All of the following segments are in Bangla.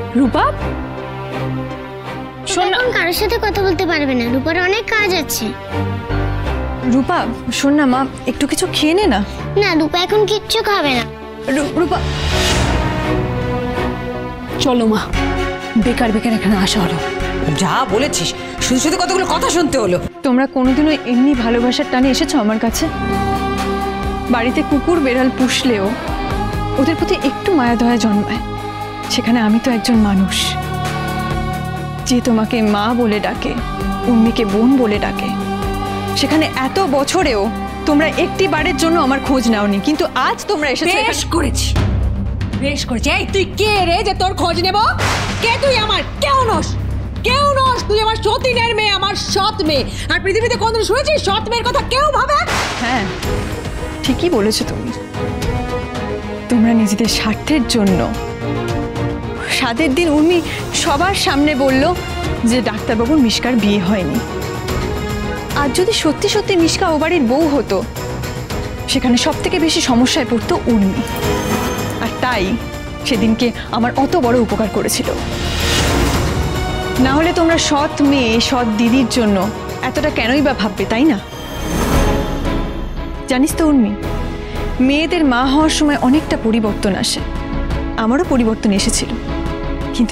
রূপা শোন না, কারোর সাথে কথা বলতে পারবে না, রূপার অনেক কাজ আছে। রূপা শোন না মা, একটু কিছু খেয়ে নে না। না, রূপা এখন কিচ্ছু খাবে না। রূপা চলো মা, বেকার বেকার এখানে আসা হলো। যা বলেছিস, শুধু শুধু কতগুলো কথা শুনতে হলো। তোমরা কোনোদিনও এমনি ভালোবাসার টানে এসেছো আমার কাছে? বাড়িতে কুকুর বেড়াল পুষলেও ওদের প্রতি একটু মায়া দয়া জন্মায়। সেখানে আমি তো একজন মানুষ, যে তোমাকে মা বলে ডাকে, উম্মিকে বোন বলে ডাকে। সেখানে এত বছরেও তোমরা একটি বারের জন্য আমার খোঁজ নাওনি, কিন্তু আজ তোমরা এসেছো। বেশ করেছি, বেশ করেছি। এই তুই কে রে যে তোর খোঁজ নেব? কে তুই আমার? কেউ নস, কেউ নস। তুই আমার সতীনের মেয়ে, আমার সৎ মেয়ে। আর পৃথিবীতে কোনদিন শুনেছিস সৎ মেয়ের কথা কেউ ভাবে? হ্যাঁ ঠিকই বলেছো তুমি। তোমরা নিজেদের স্বার্থের জন্য সাদের দিন উর্মি সবার সামনে বলল যে ডাক্তারবাবুর মিশকার বিয়ে হয়নি। আর যদি সত্যি সত্যি মিশকা ও বাড়ির বউ হতো, সেখানে সব থেকে বেশি সমস্যায় পড়তো উর্মি। আর তাই সেদিনকে আমার অত বড় উপকার করেছিল। না হলে তোমরা সৎ মেয়ে, সৎ দিদির জন্য এতটা কেনই বা ভাববে, তাই না? জানিস তো উর্মি, মেয়েদের মা হওয়ার সময় অনেকটা পরিবর্তন আসে। আমারও পরিবর্তন এসেছিল, কিন্তু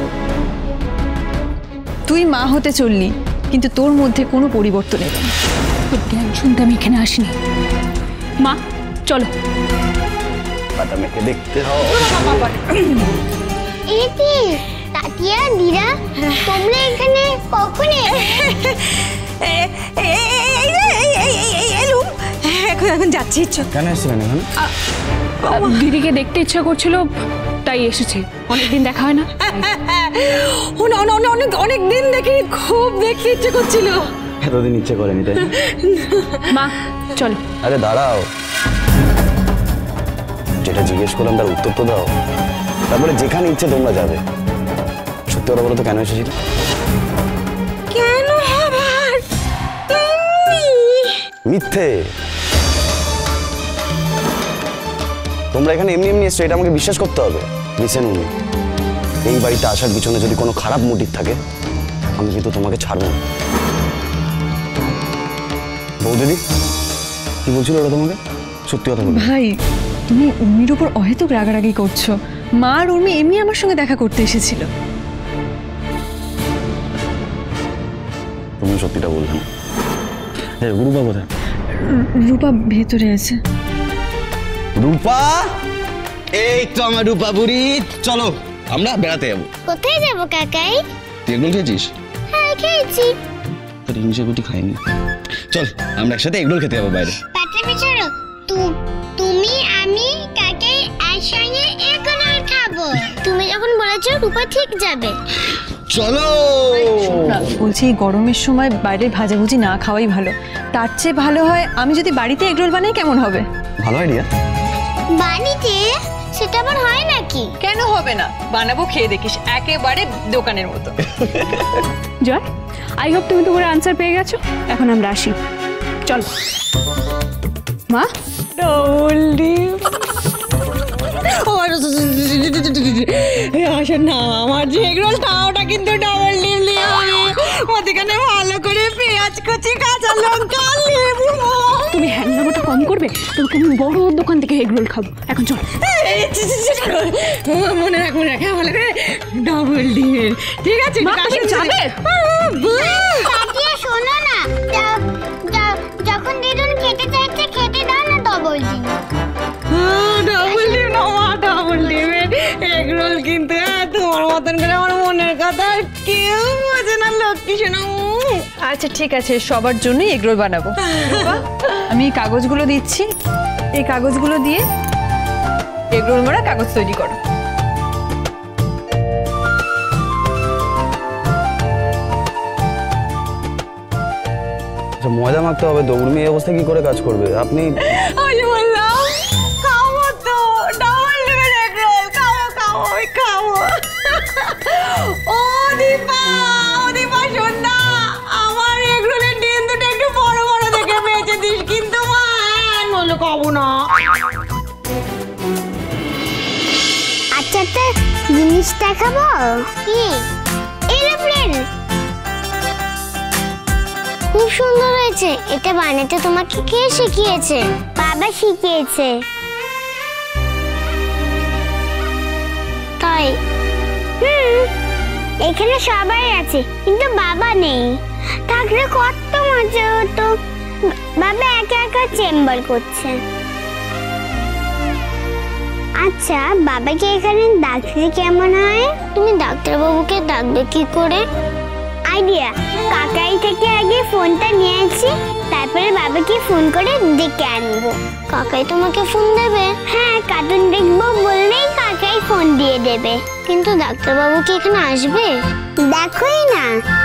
তুই মা হতে চললি, কিন্তু তোর মধ্যে কোনো পরিবর্তন এলো না। তোর জ্ঞান শুনতে আমি এখানে আসিনি। মা চলো। দেখতে হবে। এই যে তাতিয়া দিদা, তোমরা এখানে কখন এলে? এখন যাচ্ছি। কেন এসেছিলেন এখানে? দিদিকে দেখতে ইচ্ছা করছিল, তাই এসেছে। অনেকদিন দেখা হয় না। অনেক দিন দেখি, খুব দেখতে ইচ্ছে করছিল। এতদিন ইচ্ছে করেনি তাই? মা চলো। আরে দাঁড়াও, যেটা জিজ্ঞেস করলাম তার উত্তর তো দাও। তারপরে যেখানে ইচ্ছে তোমরা যাবে। সত্যি কথা বলো তো, কেন এসেছিল? কেন আবার মিথ্যে। তোমরা এখানে এমনি এমনি এসছো, এটা আমাকে বিশ্বাস করতে হবে। লিসেন উনি, এই বাড়িতে আসার পিছনে যদি কোনো খারাপ মোটিভ থাকে, আমি কিন্তু তোমাকে ছাড়বো না। বৌদিদি কি বলছিল ওরা তোমাকে? সত্যি কথা বলো। ভাই তুমি উর্মির উপর অহেতুক রাগারাগি করছো। মা আর উর্মি এমনি আমার সঙ্গে দেখা করতে এসেছিল। তুমি সত্যিটা বলবে না? হ্যাঁ, রূপা কোথায়? রূপা ভেতরে আছে। রূপা, এই তো আমার রূপা বুড়ি। চলো আমরা বেড়াতে যাবো। কোথায় যাবো কাকাই? তুই এগুলো খেয়েছিস? হ্যাঁ খেয়েছি। তোর ইংলিশের গুটি খাইনি। চল আমরা একসাথে এগুলো খেতে যাবো বাইরে। পাত্রে পিছাড়ো, তুমি আমি কাকাই একসঙ্গে এগুলো খাবো। তুমি যখন বলেছো রূপা ঠিক যাবে। চলো। বলছি এই গরমের সময় বাইরে ভাজাভুজি না খাওয়াই ভালো। তার চেয়ে ভালো হয় আমি যদি বাড়িতে এগরোল বানাই, কেমন হবে? ভালো আইডিয়া। বাড়িতে সেটা আবার হয় নাকি? কেন হবে না, বানাবো, খেয়ে দেখিস, একেবারে দোকানের মতো। জয়, আই হোপ তুমি তোমার আনসার পেয়ে গেছো। এখন আমরা আসি, চলো। মা আসেন না, আমার যে এগরোলটা ওটা কিন্তু ডাবল ডিম হবে। ওদিকে ভালো করে পেঁয়াজ কুচি, কাঁচা লঙ্কা, লেবু। তুমি হ্যান্ডামোটা কম করবে, তোমাকে আমি বড় দোকান থেকে এগরোল খাবো। এখন চল। মনে রাখ ভালো করে, ডাবল ডিমের। ঠিক আছে তাতিয়া শোনো না, যখন দিদুন খেতে চাইছে খেতে দাও না ডবল ডিম। ডাবল ডিম না মা, ডাবল ডিমের এগরোল। কিন্তু তোমার মতন করে আমার মনের কথা কেউ বোঝে না, লক্ষ্মী শোনা। আচ্ছা ঠিক আছে, সবার জন্যই এগরোল বানাবো। আমি এই কাগজগুলো দিচ্ছি, এই কাগজগুলো দিয়ে এগরোল মারা কাগজ তৈরি করো। ময়দা মাখতে হবে তো। উর্মি এই অবস্থায় কি করে কাজ করবে? আপনি বললাম খাবো তো, ডাবল ডিমের এগরোল খাবো, আমি খাবো। ও দীপা, সন্ধ্যা, আমার এগরোলের ডিম দুটো একটু বড় বড় দেখে বেঁচে দিস কিন্তু মা, নইলে খাবো না। আচ্ছা জিনিস জিনিস দেখাবো? কি? এরোপ্লেন। খুব সুন্দর হয়েছে। এটা বানাতে তোমাকে কে শিখিয়েছে? বাবা শিখিয়েছে। তাই? এখানে সবাই আছে কিন্তু বাবা নেই। থাকলে কত মজা হতো। বাবা একা একা চেম্বার করছে। আচ্ছা, বাবাকে এখানে ডাকলে কেমন হয়? তুমি ডাক্তারবাবুকে ডাকবে কি করে? আইডিয়া, কাকাই থেকে আগে ফোনটা নিয়ে আসি, তারপরে বাবাকে ফোন করে ডেকে আনবো। কাকাই তোমাকে ফোন দেবে? হ্যাঁ, কার্টুন দেখবো বললেই কাকাই ফোন দিয়ে দেবে। কিন্তু ডাক্তারবাবু কি এখানে আসবে? দেখোই না।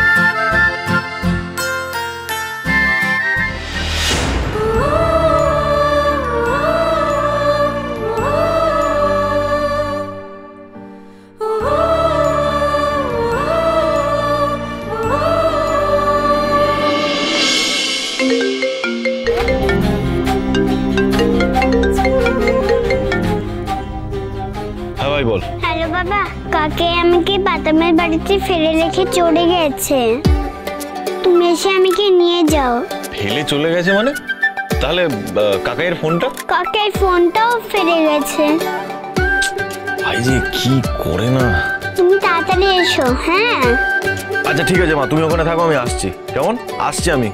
বল। হ্যালো বাবা, কাকে আমাকে বাতামের বাড়িতে ফেলে রেখে চলে গেছে। তুমি এসে আমাকে নিয়ে যাও। ফেলে চলে গেছে মানে? তাহলে কাকাইয়ের ফোনটা? কাকার ফোনটাও ফেলে গেছে। ভাই যে কি করে না। তুমি তাড়াতাড়ি এসো। হ্যাঁ আচ্ছা ঠিক আছে মা, তুমি ওখানে থাকো, আমি আসছি। কেমন? আসছি আমি।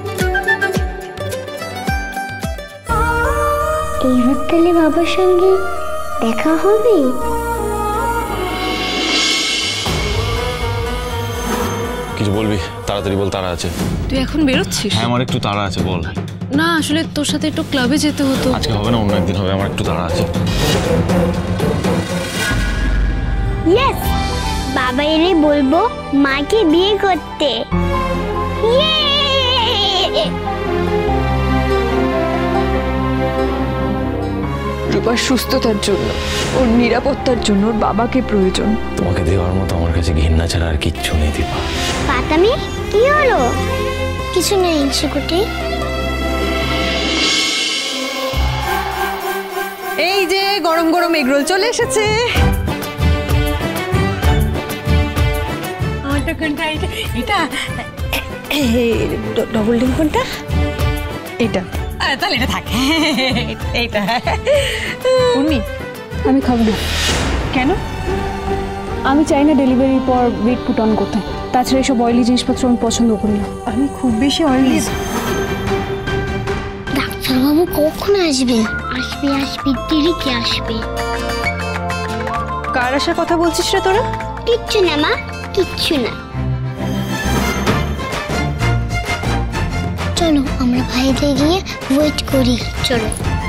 এই হোটেলে বাবার সঙ্গে দেখা হবে? কিছু বলবি? তাড়াতাড়ি বল, তাড়া আছে। তুই এখন বেরোচ্ছিস? হ্যাঁ আমার একটু তাড়া আছে, বল। না আসলে তোর সাথে একটু ক্লাবে যেতে হতো। আজকে হবে না, অন্য একদিন হবে, আমার একটু তাড়া আছে। ইয়েস, বাবা এলে বলবো মাকে বিয়ে করতে। ইয়ে! রূপার সুস্থতার জন্য, ওর নিরাপত্তার জন্য ওর বাবাকে প্রয়োজন। তোমাকে দেওয়ার মতো আমার কাছে ঘৃণা ছাড়া আর কিচ্ছু নেই দীপা। পাতামি, কি হলো? কিছু নেই শিকুটি। এই যে গরম গরম এগরোল চলে এসেছে। আমারটা কোনটা? এটা ডবল ডিম কোনটা? এটা। তাহলে এটা থাকে। এইটা উর্মি, আমি খাবো না। কেন? আমি চাই না ডেলিভারির পর ওয়েট পুট অন করতে। তাছাড়া এসব অয়েলি জিনিসপত্র আমি পছন্দ করি না। আমি খুব বেশি অয়েলি। ডাক্তারবাবু কখন আসবে? আসবে আসবে, দেরিতে আসবে। কার আসার কথা বলছিস রে তোরা? কিচ্ছু না মা, কিচ্ছু না। চলো আমরা বাইরে গিয়ে ওয়েট করি। চলো।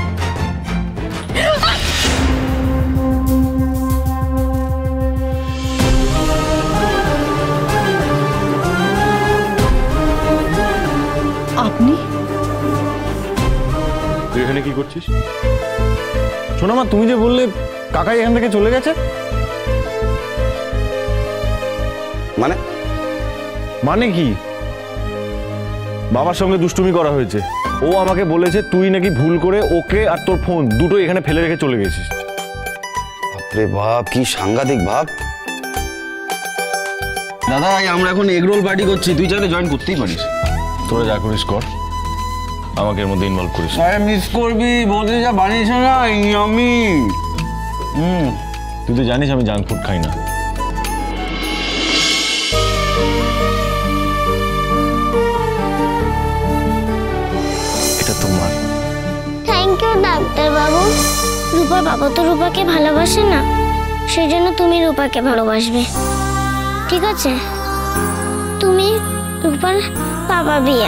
আপনি তুই এখানে কি করছিস? শোনো মা, তুমি যে বললে কাকাই এখান থেকে চলে গেছে, মানে মানে কি? বাবার সঙ্গে দুষ্টুমি করা হয়েছে। ও আমাকে বলেছে তুই নাকি ভুল করে ওকে আর তোর ফোন দুটো এখানে ফেলে রেখে চলে গেছিস। বাপরে বাপ, কি সাংঘাতিক ভাব। দাদা আমরা এখন এগরোল পার্টি করছি, তুই চাইলে জয়েন করতেই পারিস। তোরা যা করিস কর, আমাকে এর মধ্যে ইনভলভ করিস। আরে মিস করবি, বলতে যা বানিয়েছ না আমি। তুই তো জানিস আমি জাঙ্ক ফুড খাই না। এটা তোমার। থ্যাংক ইউ ডাক্তারবাবু। রূপার বাবা তো রূপাকে ভালোবাসে না, সেই জন্য তুমি রূপাকে ভালোবাসবে। ঠিক আছে? তুমি রূপার বাবা বিয়া।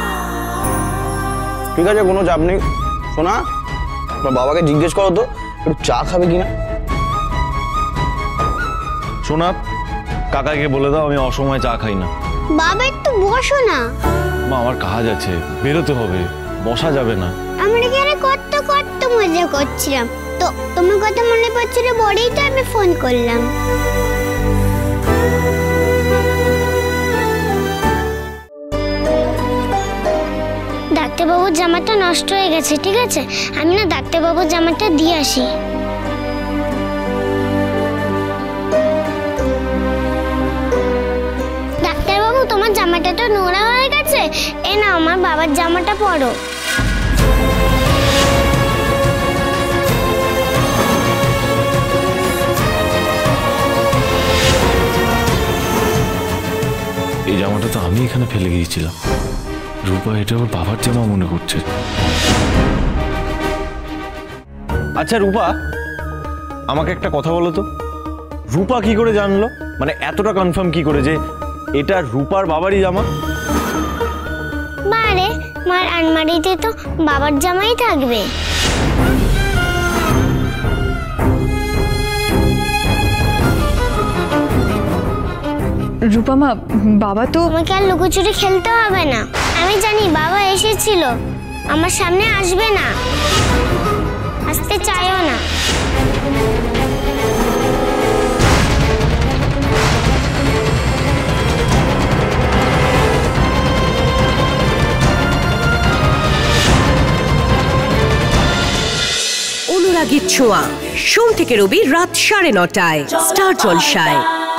ঠিক আছে, কোনো চাপ নেই। শোনা, তোমার বাবাকে জিজ্ঞেস করো তো একটু চা খাবে কিনা। শোনা, কাকাকে বলে দাও আমি অসময়ে চা খাই না। বাবা একটু বসো না। মা আমার কাজ আছে, বেরোতে হবে, বসা যাবে না। আমরা এখানে কত কত মজা করছিলাম, তো তোমার কথা মনে পড়ছিল বলেই তো আমি ফোন করলাম। ডাক্তারবাবুর জামাটা নষ্ট হয়ে গেছে, ঠিক আছে? আমি না ডাক্তারবাবুর জামাটা দিয়ে আসি। জামাটা তো নোংরা হয়ে গেছে, এ না আমার বাবার জামাটা পরো। এই জামাটা তো আমি এখানে ফেলে গিয়েছিলাম। রূপা এটা ওর বাবার জামা মনে করছে। আচ্ছা রূপা, আমাকে একটা কথা বলো তো, রূপা কি করে জানলো, মানে এতটা কনফার্ম কি করে যে এটা রূপার বাবারই জামা? বারে মার আলমারিতে তো বাবার জামাই থাকবে। রূপামা, বাবা তো তোমাকে আর লুকোচুরি খেলতে হবে না। আমি জানি বাবা এসেছিল, আমার সামনে আসবে না, আসতে চাইও না। অনুরাগীর ছোঁয়া, সোম থেকে রবি রাত 9:30 স্টার জলসায়।